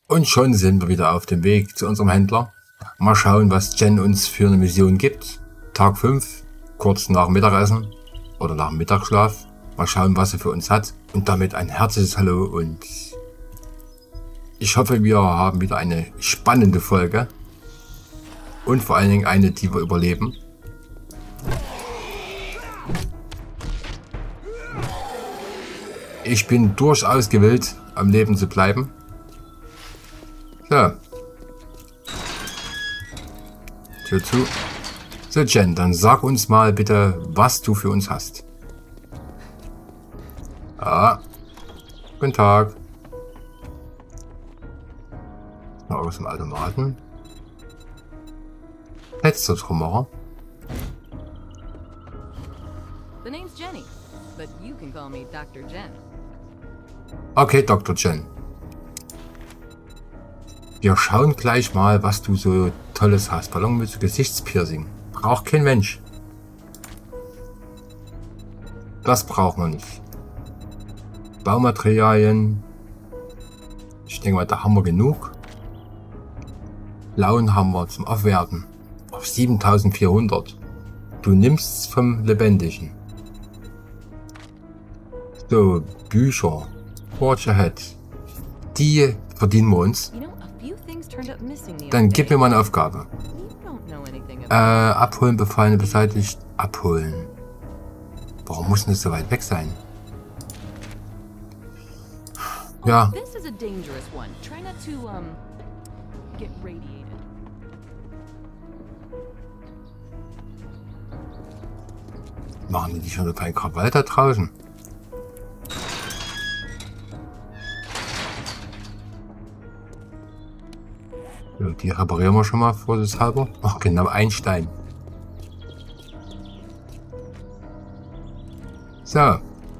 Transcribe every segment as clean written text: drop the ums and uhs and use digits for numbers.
Und schon sind wir wieder auf dem Weg zu unserem Händler. Mal schauen, was Jen uns für eine Mission gibt. Tag 5, kurz nach Mittagessen oder nach dem Mittagsschlaf. Mal schauen, was sie für uns hat. Und damit ein herzliches Hallo und ich hoffe, wir haben wieder eine spannende Folge. Und vor allen Dingen eine, die wir überleben. Ich bin durchaus gewillt, am Leben zu bleiben. So. Tür zu. So, Jen, dann sag uns mal bitte, was du für uns hast. Ah. Guten Tag. Mal aus dem Automaten. Letzter Trümmerer. The name's Jenny, but you can call me Dr. Jen. Okay, Dr. Jen. Wir schauen gleich mal, was du so Tolles hast. Ballonmütze, Gesichtspiercing. Braucht kein Mensch. Das brauchen wir nicht. Baumaterialien. Ich denke mal, da haben wir genug. Blauen haben wir zum Aufwerten. Auf 7400. Du nimmst's vom Lebendigen. So, Bücher. Forge Ahead. Die verdienen wir uns. Dann gib mir mal eine Aufgabe. Abholen, befallene, beseitigt, abholen. Warum muss denn das so weit weg sein? Ja. Machen die schon so kein Krawall da draußen? Ja, die reparieren wir schon mal vorsichtshalber. Ach, genau, ein Stein. So.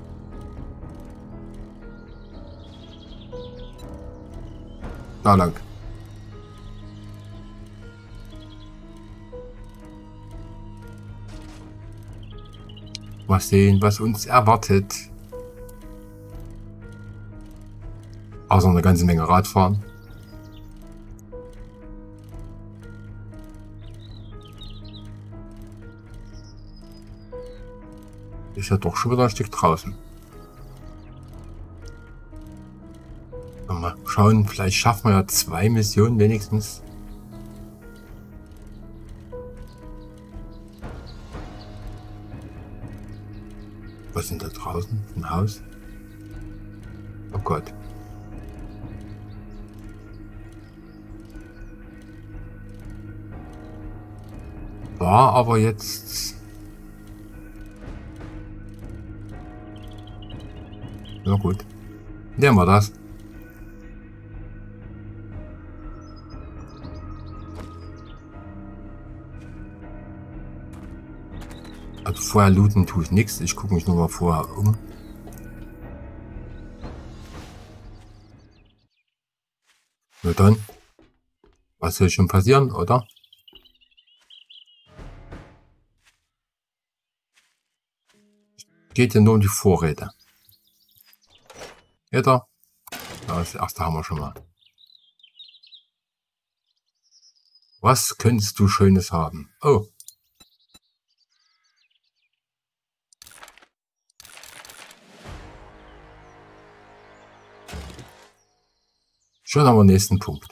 Da lang. Mal sehen, was uns erwartet. Außer eine ganze Menge Radfahren. Ist ja doch schon wieder ein Stück draußen. Mal schauen, vielleicht schaffen wir ja 2 Missionen wenigstens. Was sind da draußen? Ein Haus? Oh Gott. War aber jetzt... Na gut. Nehmen wir das. Also vorher looten tue ich nichts. Ich gucke mich nur mal vorher um. Na dann. Was soll schon passieren, oder? Geht ja nur um die Vorräte. Jeder. Das erste haben wir schon mal. Was könntest du Schönes haben? Oh. Schon haben wir den nächsten Punkt.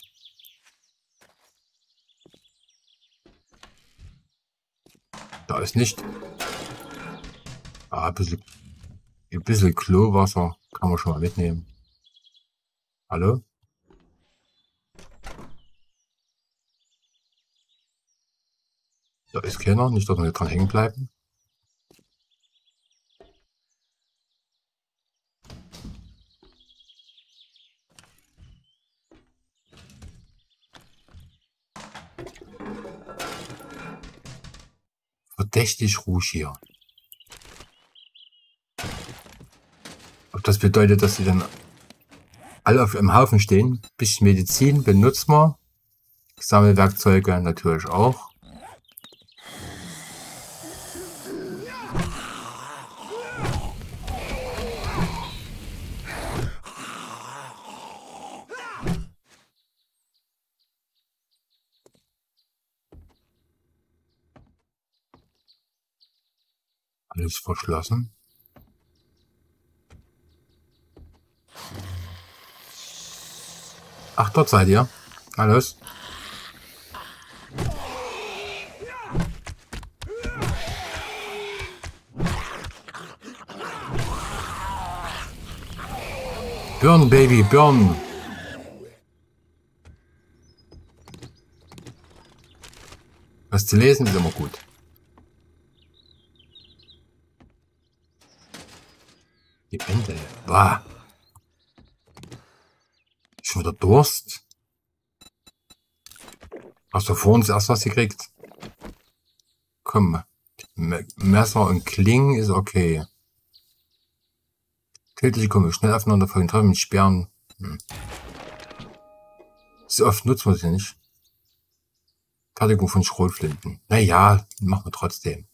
Da ist nicht. Ah, ein bisschen Klowasser kann man schon mal mitnehmen. Hallo? Da ist keiner, nicht, dass wir nicht dran hängen bleiben. Verdächtig ruhig hier. Ob das bedeutet, dass sie dann alle auf einem Haufen stehen? Bisschen Medizin benutzen wir. Sammelwerkzeuge natürlich auch. Alles verschlossen. Ach, dort seid ihr. Alles. Burn, Baby, burn. Was zu lesen ist immer gut. Die Ende. Bah. Schon wieder Durst. Hast du vor uns erst was gekriegt? Komm. Messer und Klingen ist okay. Tödliche kommen schnell aufeinander folgen, treffen mit Sperren. So oft nutzen wir sie nicht. Fertigung von Schrotflinten. Naja, machen wir trotzdem.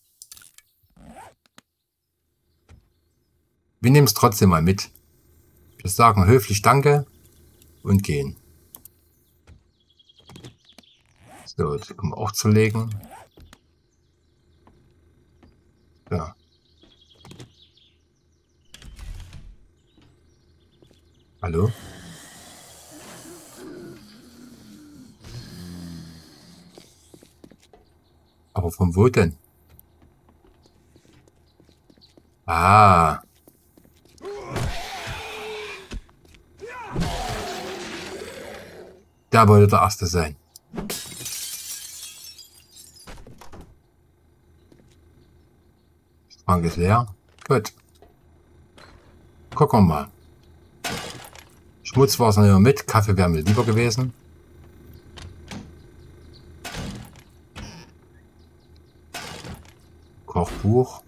Wir nehmen es trotzdem mal mit. Wir sagen höflich Danke und gehen. So, das können wir auch zerlegen. Ja. Hallo? Aber von wo denn? Ah. Der wollte der Erste sein. Das Schrank ist leer. Gut. Gucken wir mal. Schmutzwasser nehmen wir mit. Kaffee wäre mir lieber gewesen. Kochbuch.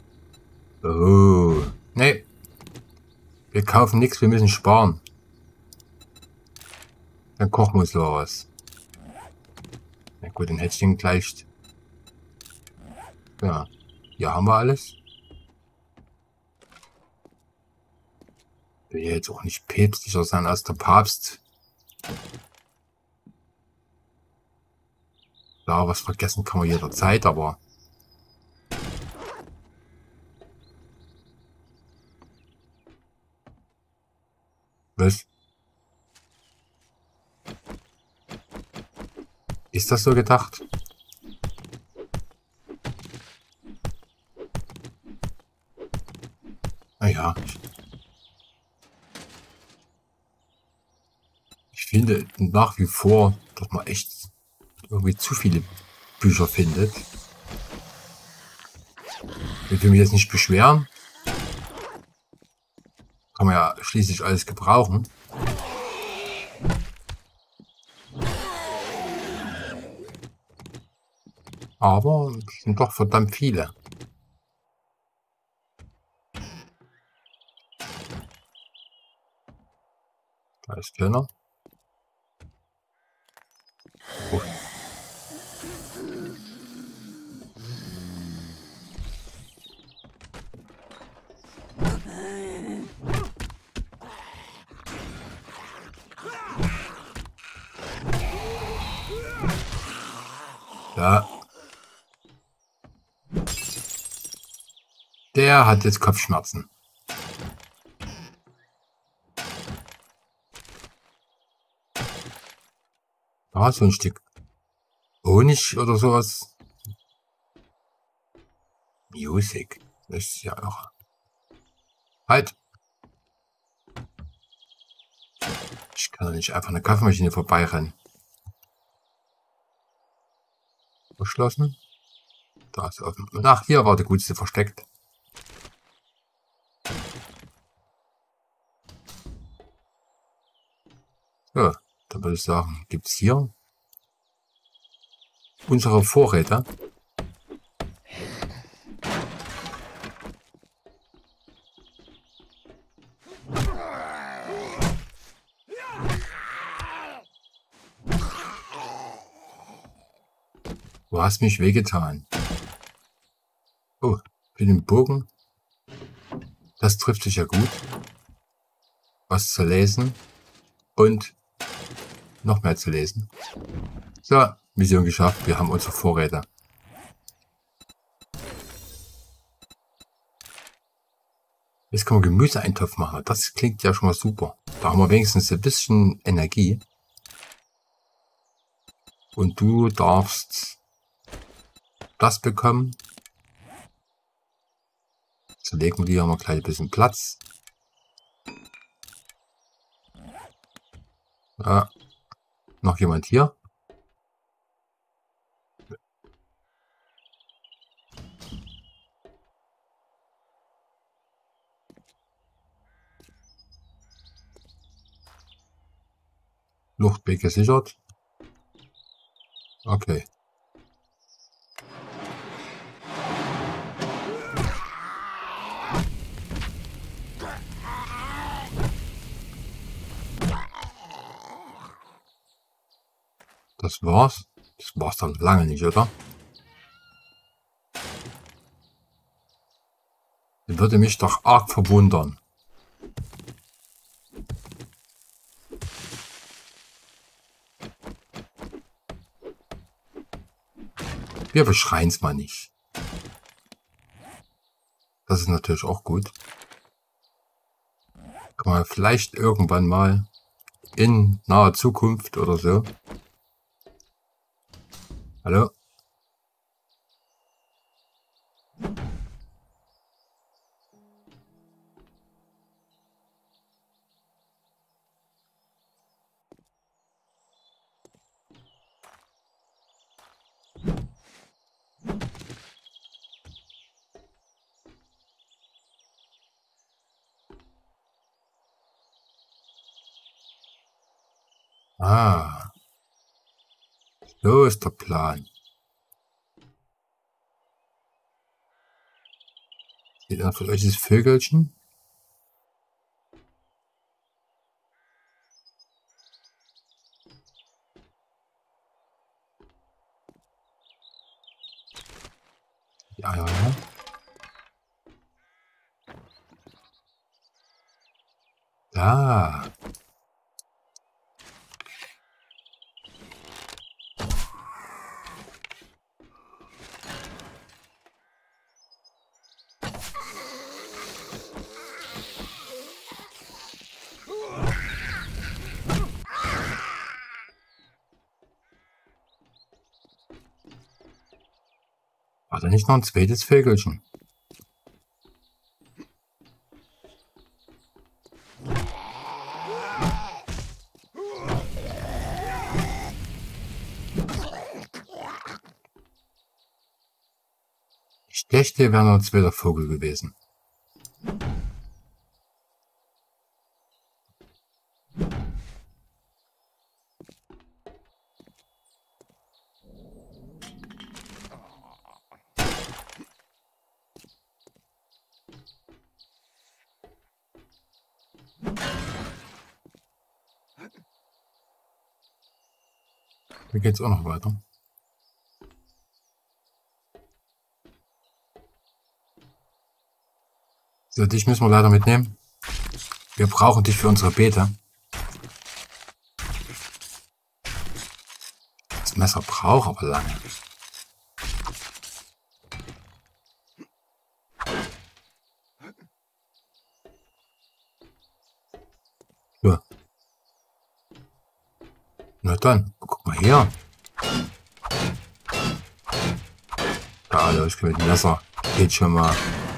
Oh. Nee. Wir kaufen nichts, wir müssen sparen. Dann kochen wir uns lieber was. Na gut, ein Häppchen gleicht. Ja. Hier haben wir alles. Ich will jetzt auch nicht päpstlicher sein als der Papst. Ja, was vergessen kann man jederzeit, aber... Was? Ist das so gedacht? Naja. Ich finde nach wie vor, dass man echt irgendwie zu viele Bücher findet. Ich will mich jetzt nicht beschweren. Kann man ja schließlich alles gebrauchen. Aber es sind doch verdammt viele. Da ist keiner. Oh. Ja. Der hat jetzt Kopfschmerzen. Ah, so ein Stück Honig oder sowas. Music. Das ist ja auch... Halt! Ich kann doch nicht einfach eine Kaffeemaschine vorbeirennen. Verschlossen. Da ist offen. Ach, hier war der Gutste versteckt. So, dann würde ich sagen, gibt es hier unsere Vorräte. Du hast mich wehgetan. Oh, für den Bogen. Das trifft sich ja gut. Was zu lesen. Und noch mehr zu lesen. So, Mission geschafft. Wir haben unsere Vorräte. Jetzt können wir Gemüseeintopf machen. Das klingt ja schon mal super. Da haben wir wenigstens ein bisschen Energie. Und du darfst das bekommen. So legen wir hier mal gleich ein bisschen Platz. Ja. Noch jemand hier? Luftweg gesichert. Okay. Das war's. Das war's dann lange nicht, oder? Das würde mich doch arg verwundern. Wir beschreien es mal nicht. Das ist natürlich auch gut. Kann man vielleicht irgendwann mal in naher Zukunft oder so. Hallo? Ah, so ist der Plan. Seht ihr von euch dieses Vögelchen? Ja, ja, ja. Da. War da nicht noch ein zweites Vögelchen? Ich dachte, wäre noch ein zweiter Vogel gewesen. Hier geht's auch noch weiter. So, dich müssen wir leider mitnehmen. Wir brauchen dich für unsere Beete. Das Messer braucht aber lange. So. Na dann, guck mal hier. Da, los, mit dem Messer. Geht schon mal.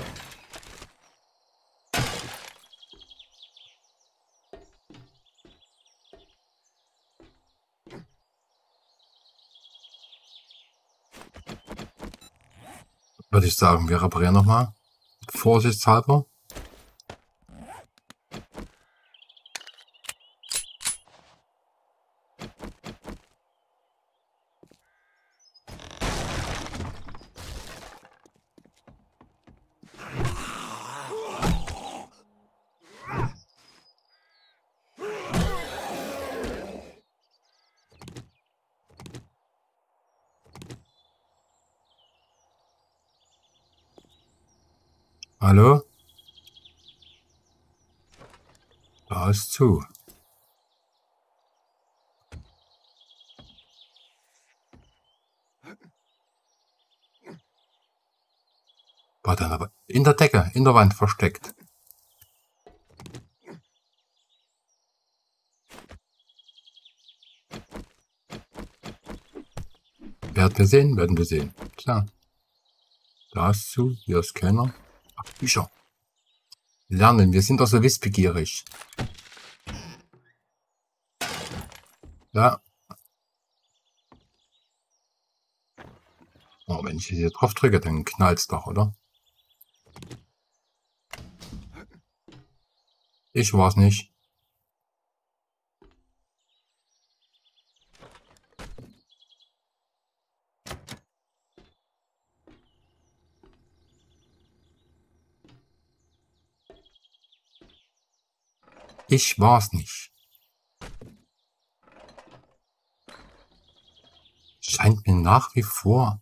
Würde ich sagen, wir reparieren nochmal. Vorsichtshalber. Hallo? Da ist zu. War dann aber in der Decke, in der Wand versteckt. Werden wir sehen, werden wir sehen. Tja. Da ist zu, hier ist keiner. Ach, Bücher. Lernen, wir sind doch so wissbegierig. Ja. Oh, wenn ich hier drauf drücke, dann knallt's doch, oder? Ich war's nicht. Ich war's nicht. Scheint mir nach wie vor.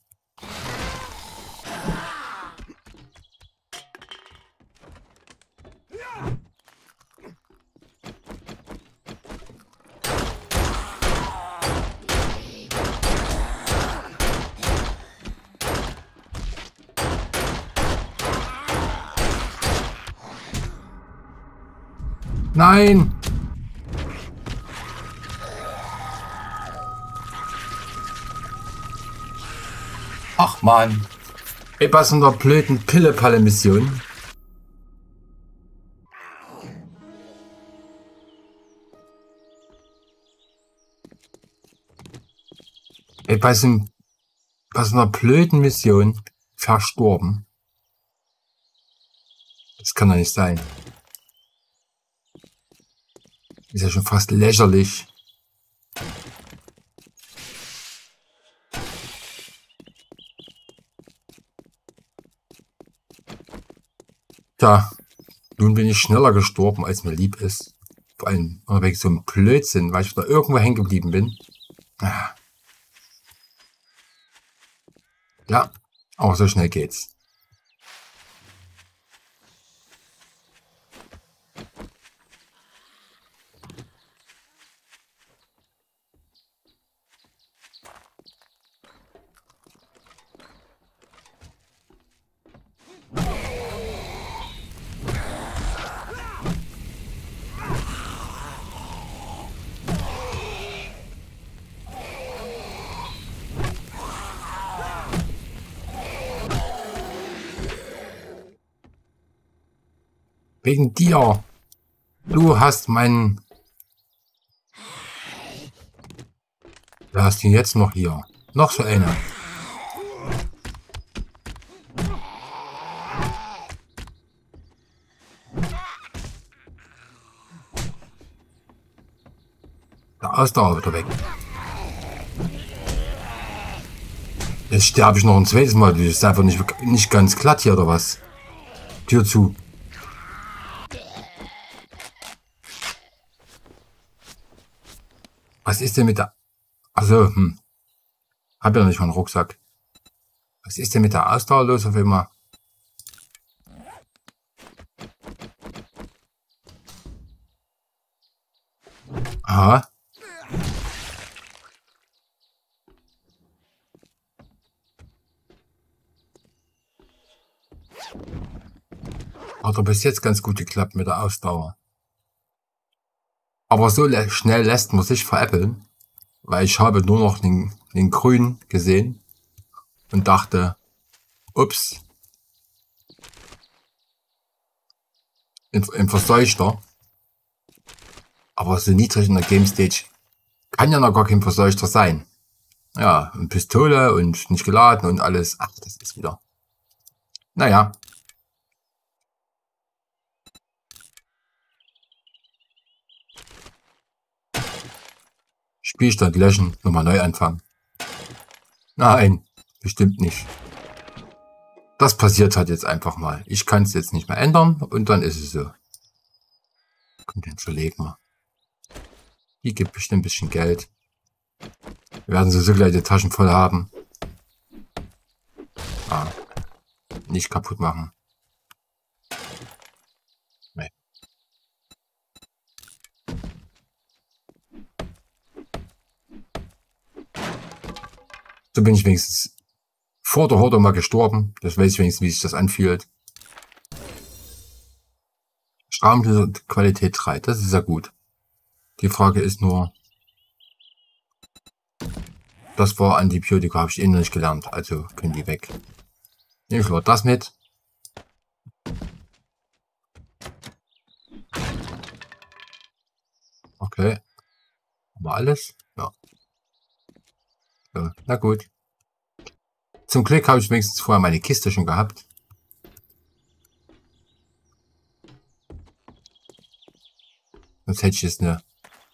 Nein! Ach man. Ey, bei so einer blöden Pille-Palle-Mission. Ey, bei so einer blöden Mission verstorben. Das kann doch nicht sein. Ist ja schon fast lächerlich. Tja, nun bin ich schneller gestorben, als mir lieb ist. Vor allem wegen so einem Blödsinn, weil ich wieder irgendwo hängen geblieben bin. Ja, aber so schnell geht's. Wegen dir. Du hast meinen... Wer hast ihn jetzt noch hier? Noch so einer. Der Ausdauer wieder weg. Jetzt sterbe ich noch ein zweites Mal. Das ist einfach nicht ganz glatt hier, oder was? Tür zu. Was ist denn mit der... Also, hab ja nicht mal einen Rucksack. Was ist denn mit der Ausdauer los auf einmal? Aha. Hat doch bis jetzt ganz gut geklappt mit der Ausdauer. Aber so schnell lässt man sich veräppeln, weil ich habe nur noch den Grün gesehen und dachte, ups, im Verseuchter. Aber so niedrig in der Game Stage kann ja noch gar kein Verseuchter sein. Ja, und Pistole und nicht geladen und alles. Ach, das ist wieder. Naja. Spielstand löschen, nochmal neu anfangen. Nein, bestimmt nicht. Das passiert halt jetzt einfach mal. Ich kann es jetzt nicht mehr ändern und dann ist es so. Kommt den verlegen wir. Die gibt bestimmt ein bisschen Geld. Wir werden so gleich die Taschen voll haben. Ah, nicht kaputt machen. Nee. So bin ich wenigstens vor der Horde mal gestorben. Das weiß ich wenigstens, wie sich das anfühlt. Strahlenqualität 3, das ist ja gut. Die Frage ist nur, Das war Antibiotika, habe ich noch nicht gelernt. Also können die weg. Nehme ich mal das mit. Okay. Haben wir alles? Ja. So, na gut. Zum Glück habe ich wenigstens vorher meine Kiste schon gehabt. Sonst hätte ich jetzt eine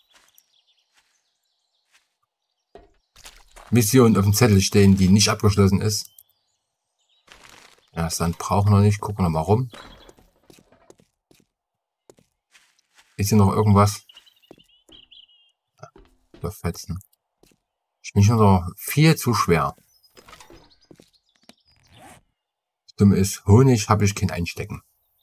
Mission auf dem Zettel stehen, die nicht abgeschlossen ist. Ja, das Sand brauchen wir nicht. Gucken wir mal rum. Ist hier noch irgendwas? Ja, Fetzen. Ich bin schon noch viel zu schwer. Das Dumme ist, Honig habe ich kein Einstecken.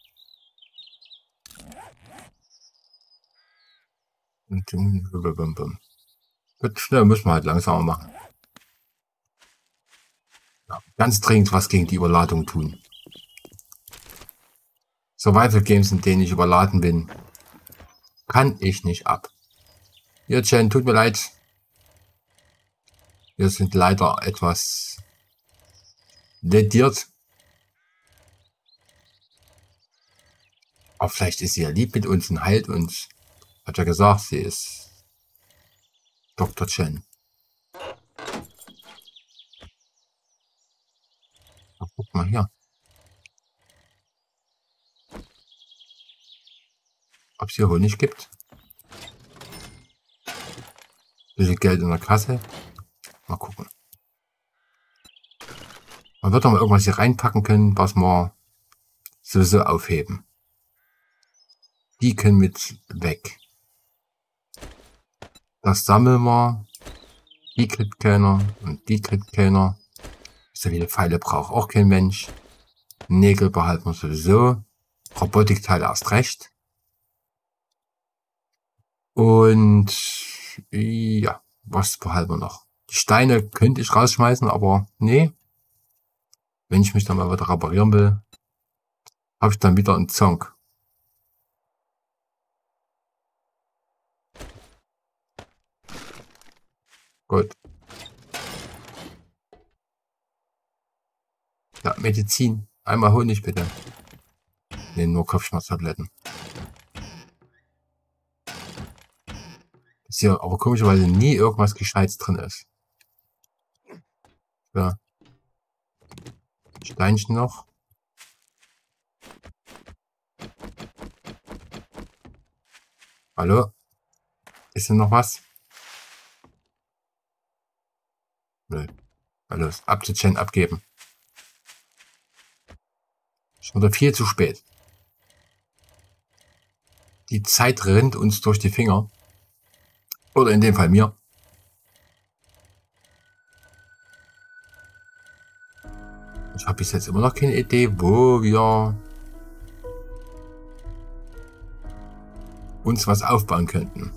Wird schnell, müssen wir halt langsamer machen. Ja, ganz dringend was gegen die Überladung tun. Survival Games, in denen ich überladen bin, kann ich nicht ab. Ja, Jen, tut mir leid. Wir sind leider etwas lediert. Aber vielleicht ist sie ja lieb mit uns und heilt uns. Hat ja gesagt, sie ist Dr. Chen. Na, guck mal hier. Ob es hier Honig gibt? Bisschen Geld in der Kasse. Mal gucken. Man wird doch mal irgendwas hier reinpacken können, was wir sowieso aufheben. Die können mit weg. Das sammeln wir. Die kriegt keiner und die kriegt keiner. So viele Pfeile braucht auch kein Mensch. Nägel behalten wir sowieso. Robotikteile erst recht. Und ja, was behalten wir noch? Die Steine könnte ich rausschmeißen, aber nee. Wenn ich mich dann mal wieder reparieren will, habe ich dann wieder einen Zonk. Gut. Ja, Medizin. Einmal Honig bitte. Ne, nur Kopfschmerztabletten. Dass hier aber komischerweise nie irgendwas Gescheites drin ist. Ja. Steinchen noch. Hallo? Ist denn noch was? Nö. Hallo, ab zu Chen abgeben. Schon wieder viel zu spät. Die Zeit rennt uns durch die Finger. Oder in dem Fall mir. Ich habe bis jetzt immer noch keine Idee, wo wir uns was aufbauen könnten.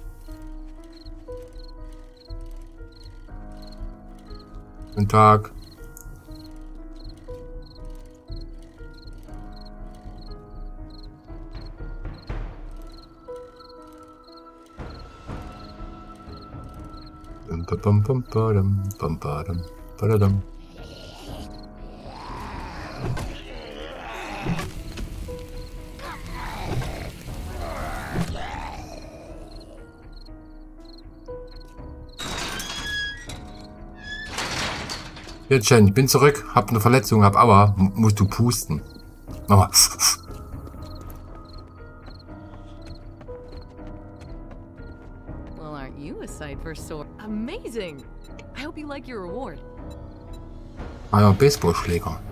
Guten Tag. Jetzt Chen, ich bin zurück, hab eine Verletzung, hab Aua, musst du pusten. Nochmal. Well, aren't you a sight for sore? Amazing! I hope you like your reward. Ah ja, Baseballschläger.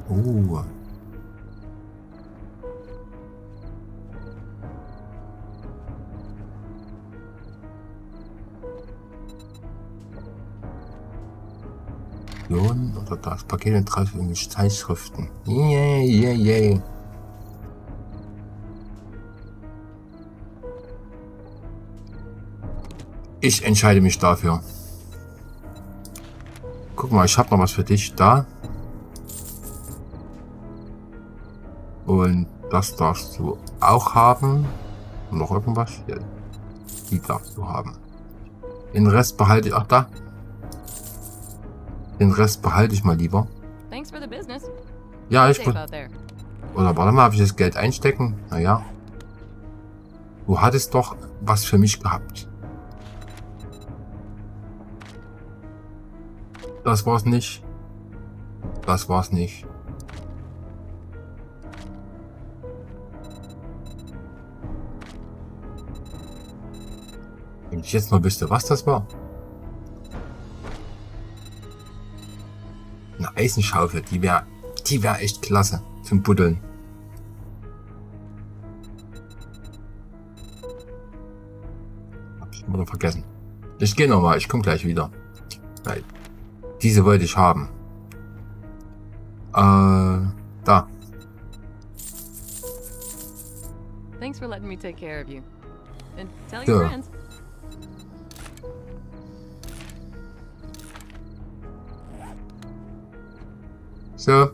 Oder das Paket und 30 Zeitschriften. Yay. Ich entscheide mich dafür. Guck mal, ich habe noch was für dich da. Und das darfst du auch haben. Und noch irgendwas? Ja, die darfst du haben. Den Rest behalte ich auch da. Den Rest behalte ich mal lieber. Thanks for the business. Ja, ich Safe muss... out there. Oder warte mal, habe ich das Geld einstecken? Naja. Du hattest doch was für mich gehabt. Das war's nicht. Das war's nicht. Wenn ich jetzt mal wüsste, was das war. Eine Eisenschaufel, die wär echt klasse zum Buddeln. Hab ich wieder vergessen. Ich gehe nochmal, ich komme gleich wieder. Weil diese wollte ich haben. Da. Thanks for letting me take care of you. And tell So. your friends. So.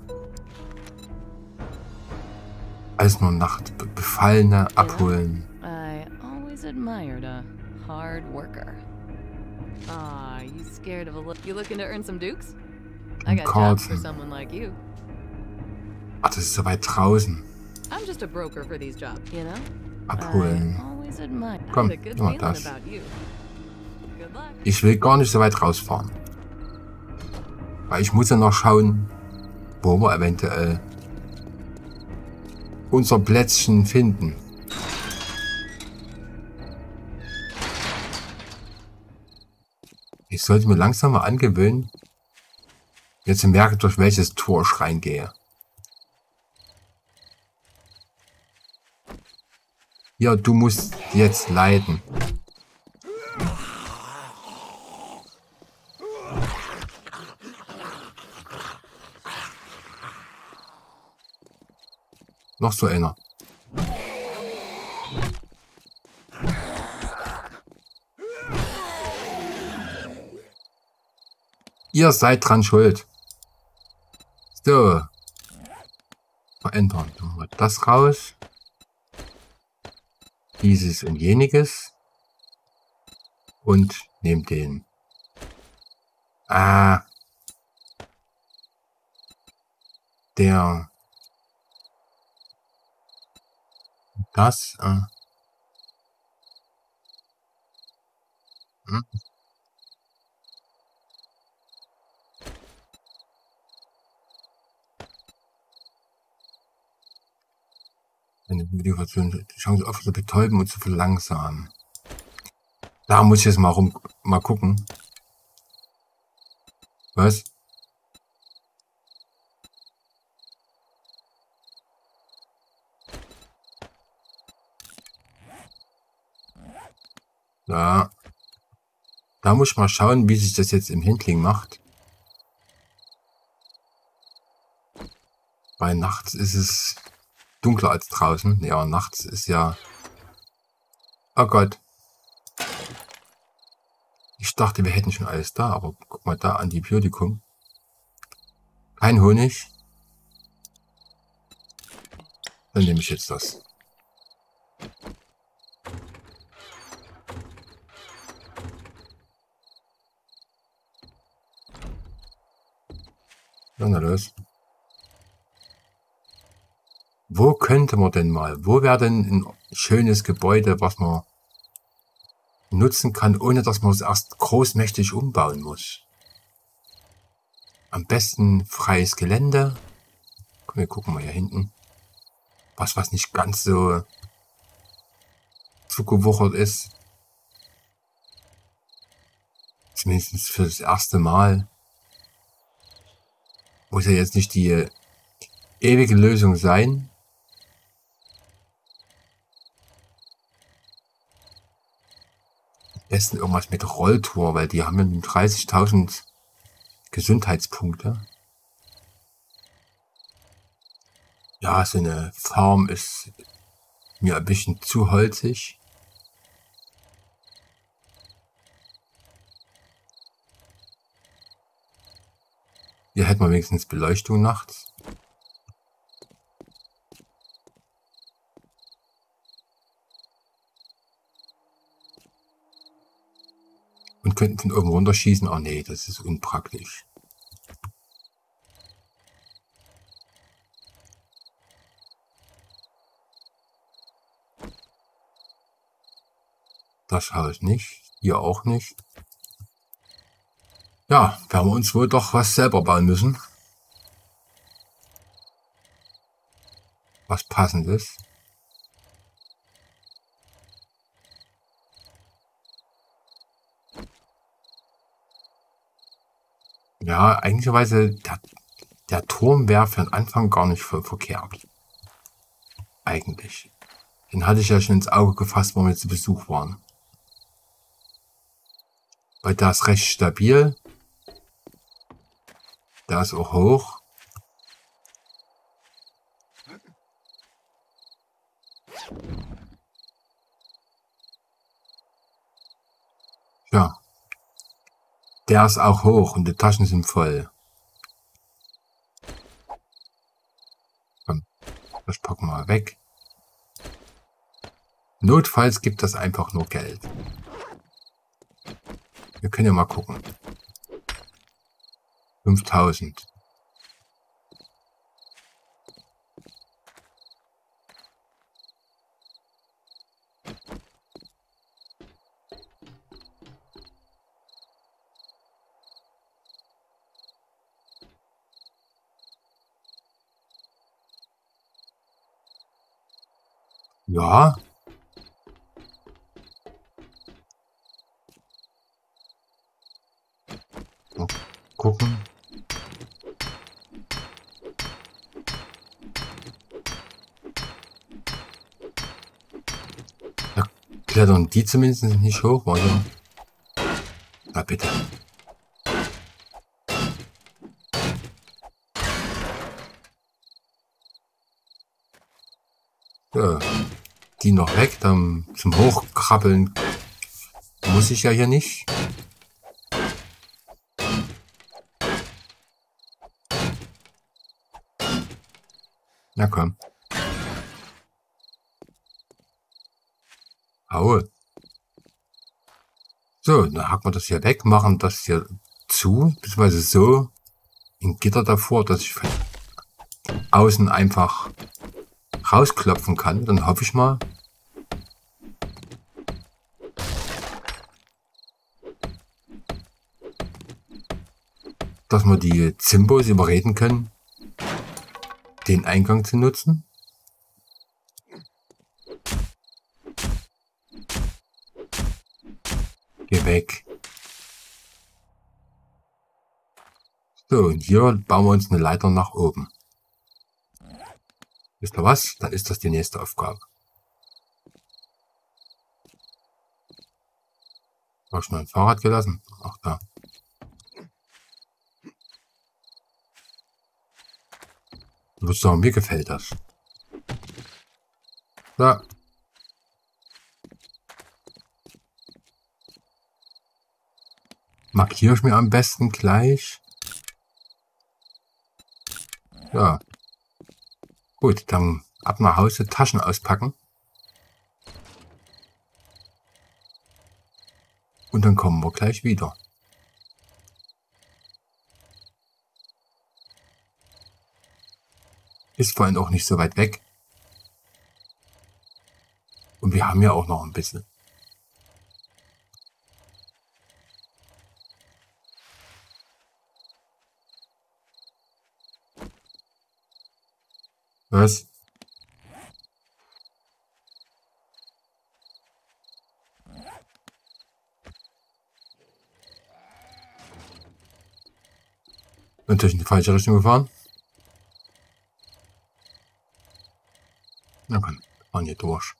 Alles nur Nacht. Befallene abholen. I always admired a hard worker. Ah, you scared of a look? You looking to earn some dukes? I got jobs for Carlton. someone like you. Ach, das ist so weit draußen. I'm just a broker for these jobs, you know? Abholen. I always admired. I Komm, had a good mach feeling das. about you. Good luck. Ich will gar nicht so weit rausfahren. Weil ich muss ja noch schauen, wo wir eventuell unser Plätzchen finden. Ich sollte mir langsam mal angewöhnen, jetzt zu merken, durch welches Tor ich reingehe. Ja, du musst jetzt leiden. Noch so einer. Ihr seid dran schuld. So. Verändern. Machen wir das raus. Dieses und jeniges. Und nehmt den. Ah. Der. Das. Hm. Eine Videoversion, die Chance oft zu betäuben und zu verlangsamen. Da muss ich jetzt mal gucken. Was? Ja. Da muss ich mal schauen, wie sich das jetzt im Handling macht. Weil nachts ist es dunkler als draußen. Ja, nachts ist ja... Oh Gott. Ich dachte, wir hätten schon alles da, aber guck mal da, Antibiotikum. Kein Honig. Dann nehme ich jetzt das. Ja, na los. Wo könnte man denn mal? Wo wäre denn ein schönes Gebäude, was man nutzen kann, ohne dass man es erst großmächtig umbauen muss? Am besten freies Gelände. Komm, wir gucken mal hier hinten. Was nicht ganz so zugewuchert ist. Zumindest für das erste Mal. Muss ja jetzt nicht die ewige Lösung sein. Am besten irgendwas mit Rolltor, weil die haben ja 30.000 Gesundheitspunkte. Ja, so eine Farm ist mir ein bisschen zu holzig. Hier hätten wir wenigstens Beleuchtung nachts. Und könnten von oben runterschießen. Oh nee, das ist unpraktisch. Das Haus nicht. Hier auch nicht. Ja, werden wir uns wohl doch was selber bauen müssen. Was Passendes. Ja, eigentlicherweise, der Turm wäre für den Anfang gar nicht voll verkehrt. Eigentlich. Den hatte ich ja schon ins Auge gefasst, wo wir zu Besuch waren. Weil der ist recht stabil. Der ist auch hoch. Ja. Der ist auch hoch und die Taschen sind voll. Komm, das packen wir mal weg. Notfalls gibt das einfach nur Geld. Wir können ja mal gucken. 5000. Ja. Mal gucken. Da klettern die zumindest nicht hoch, oder? Na bitte. Ja, die noch weg, dann zum Hochkrabbeln muss ich ja hier nicht. Na komm. Haue. So, dann hacken wir das hier weg, machen das hier zu, beziehungsweise so ein Gitter davor, dass ich von außen einfach rausklopfen kann. Dann hoffe ich mal, dass wir die Zimbos überreden können, den Eingang zu nutzen. Geh weg. So, und hier bauen wir uns eine Leiter nach oben. Wisst ihr was? Dann ist das die nächste Aufgabe. Habe ich noch ein Fahrrad gelassen? Ach da. Ich würde sagen, mir gefällt das. Da. Markiere ich mir am besten gleich. Ja. Gut, dann ab nach Hause, Taschen auspacken. Und dann kommen wir gleich wieder. Ist vor allem auch nicht so weit weg. Und wir haben ja auch noch ein bisschen. Was? Natürlich in die falsche Richtung gefahren. Na komm, fahren hier durch.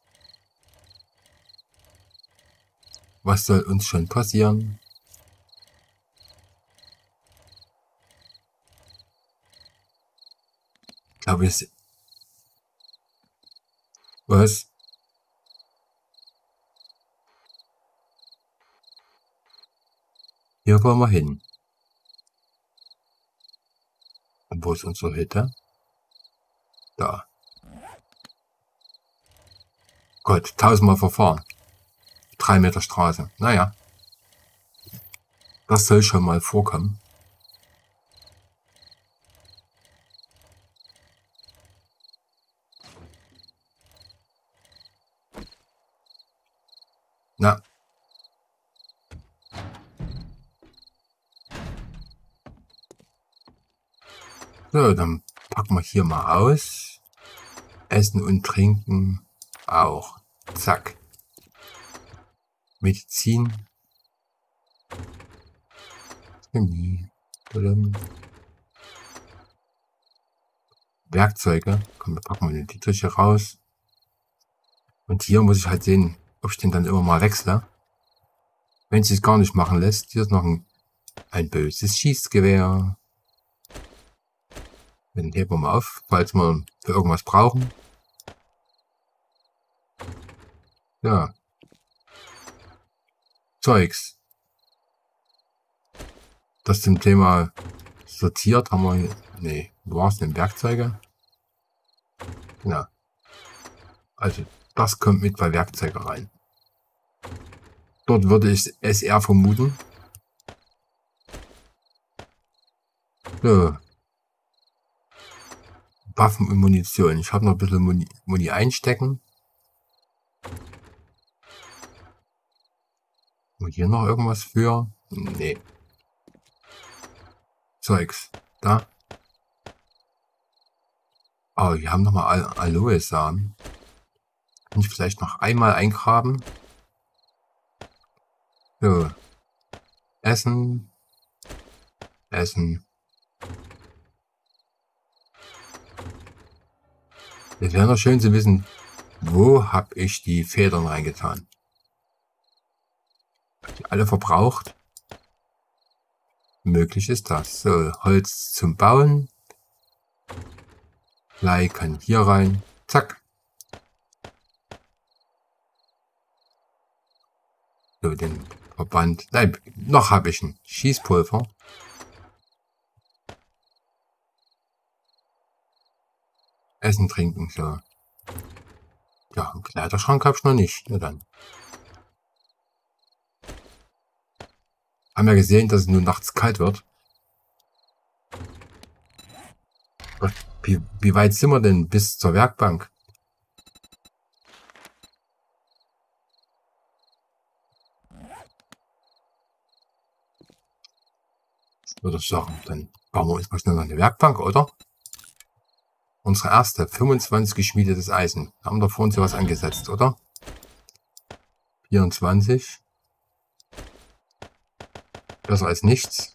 Was soll uns schon passieren? Ich glaube, es... Was? Hier wollen wir hin. Und wo ist unsere Hütte? Da. Gott, 1000-mal verfahren. 3 Meter Straße. Naja. Das soll schon mal vorkommen. Na, So, dann packen wir hier mal aus. Essen und Trinken auch. Zack. Medizin. Chemie. Werkzeuge. Komm, wir packen mal den Dietrich hier raus. Und hier muss ich halt sehen, ob ich den dann immer mal wechsle. Wenn es sich gar nicht machen lässt. Hier ist noch ein böses Schießgewehr. Den heben wir mal auf, falls wir für irgendwas brauchen. Ja. Zeugs. Das zum Thema sortiert haben wir. Nee, wo war es denn? Werkzeuge? Ja. Also, das kommt mit bei Werkzeuge rein. Dort würde ich es eher vermuten. So. Waffen und Munition. Ich habe noch ein bisschen Muni einstecken. Und hier noch irgendwas für? Nee. Zeugs. Da. Oh, wir haben nochmal Aloe-Samen. Kann ich vielleicht noch einmal eingraben? So. Essen. Essen. Es wäre noch schön zu wissen, wo habe ich die Federn reingetan? Die alle verbraucht? Möglich ist das. So, Holz zum Bauen. Blei kann hier rein. Zack. So, den Verband. Nein, noch habe ich ein Schießpulver. Essen, trinken, so. Ja, einen Kleiderschrank habe ich noch nicht. Na dann. Haben ja gesehen, dass es nun nachts kalt wird. Wie weit sind wir denn bis zur Werkbank? Würde ich sagen, dann bauen wir uns mal schnell noch eine Werkbank, oder? Unsere erste, 25 geschmiedetes Eisen. Haben wir vor uns ja was angesetzt, oder? 24. Besser als nichts.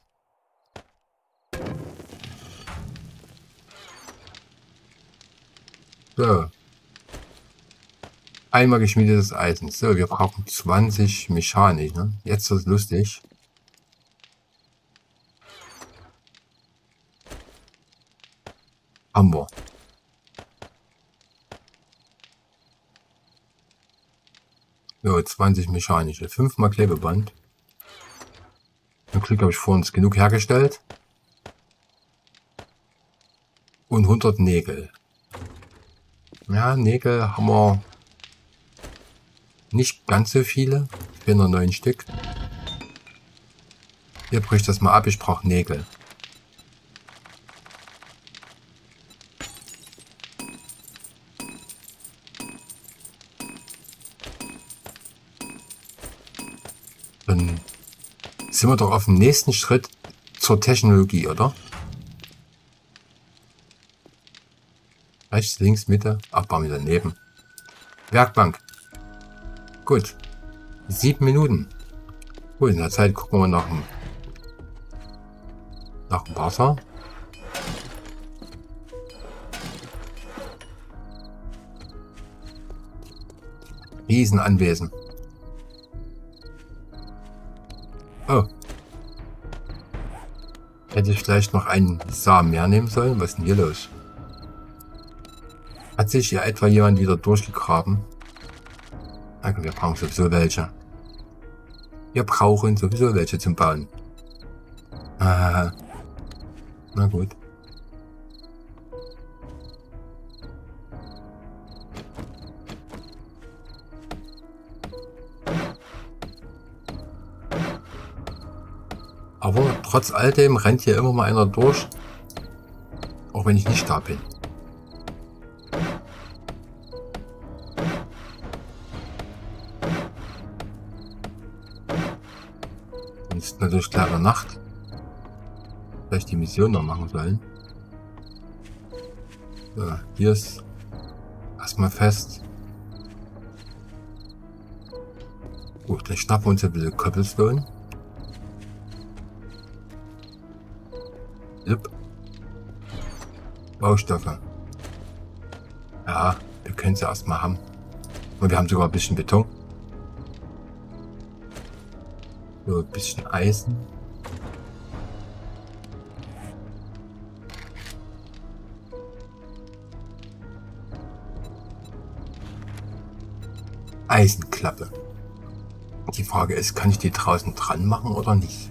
So. Einmal geschmiedetes Eisen. So, wir brauchen 20 Mechanik, ne? Jetzt ist es lustig. Haben wir. So, 20 mechanische. 5 mal Klebeband. Zum Glück habe ich vor uns genug hergestellt. Und 100 Nägel. Ja, Nägel haben wir nicht ganz so viele. 409 Stück. Hier bricht das mal ab. Ich brauche Nägel. Dann sind wir doch auf dem nächsten Schritt zur Technologie, oder? Rechts, links, Mitte, Abbau mit daneben. Werkbank. Gut. 7 Minuten. Gut, in der Zeit gucken wir nach dem Wasser. Riesenanwesen. Oh. Hätte ich vielleicht noch einen Samen mehr nehmen sollen? Was ist denn hier los? Hat sich hier etwa jemand wieder durchgegraben? Okay, wir brauchen sowieso welche. Wir brauchen sowieso welche zum Bauen. Na gut. Aber trotz all dem rennt hier immer mal einer durch. Auch wenn ich nicht da bin. Ist natürlich klare Nacht. Vielleicht die Mission noch machen sollen. So, hier ist erstmal fest. Gut, dann schnappen wir uns ein bisschen Cobblestone. Yep. Baustoffe. Ja, wir können sie erstmal haben. Und wir haben sogar ein bisschen Beton. So, ein bisschen Eisen. Eisenklappe. Die Frage ist, kann ich die draußen dran machen oder nicht?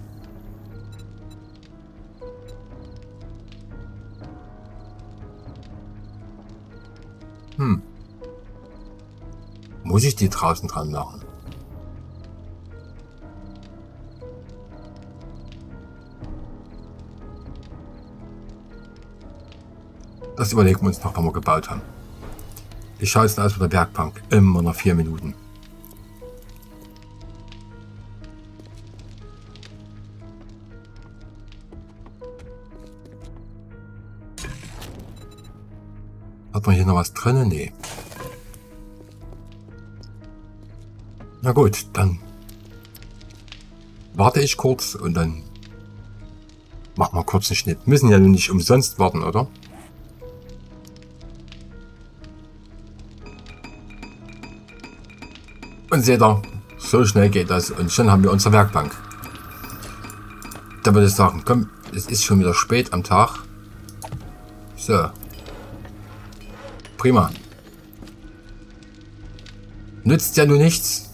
Muss ich die draußen dran machen? Das überlegen wir uns noch, wenn wir gebaut haben. Wie schaut es denn aus mit der Werkbank? Immer noch 4 Minuten. Hat man hier noch was drin? Nee. Na gut, dann warte ich kurz und dann machen wir kurz einen Schnitt. Müssen ja nun nicht umsonst warten, oder? Und seht ihr, so schnell geht das und schon haben wir unsere Werkbank. Da würde ich sagen, komm, es ist schon wieder spät am Tag. So. Prima. Nützt ja nun nichts.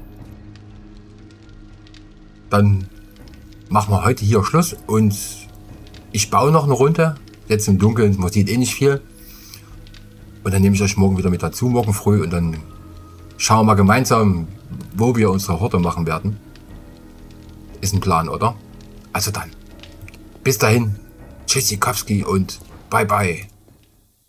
Dann machen wir heute hier Schluss und ich baue noch eine Runde. Jetzt im Dunkeln, man sieht eh nicht viel. Und dann nehme ich euch morgen wieder mit dazu, morgen früh, und dann schauen wir mal gemeinsam, wo wir unsere Horde machen werden. Ist ein Plan, oder? Also dann, bis dahin, Tschüssikowski und bye bye.